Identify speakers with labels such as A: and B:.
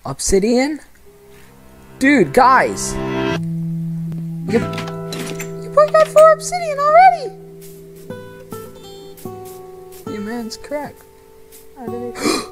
A: Obsidian? Dude, guys! You both got 4 obsidian already! Your man's correct. I didn't...